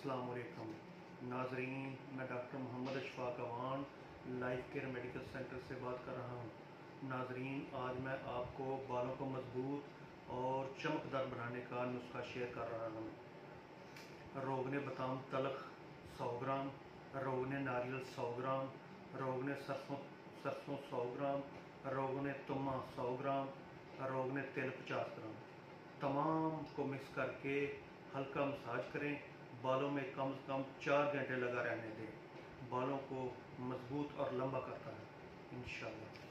अस्सलाम वालेकुम नाजरीन, मैं doctor Mohammad Ashfaq Awan life care medical centre से बात कर रहा हूँ। नाजरीन, आज मैं आपको बालों को मजबूत और चमकदार बनाने का नुस्खा शेयर कर रहा हूँ। रोगने बादाम तलख 100 ग्राम, रोगने नारियल 100 ग्राम, रोगने सरसों 100 ग्राम, रोगने तुम्मा 100 ग्राम, रोगने तेल 50 ग्राम। तमाम को मिक्स करके हल्का मसाज करें। बालों में कम से कम 4 घंटे लगा रहने दें। बालों को मजबूत और लंबा करता है इंशाल्लाह।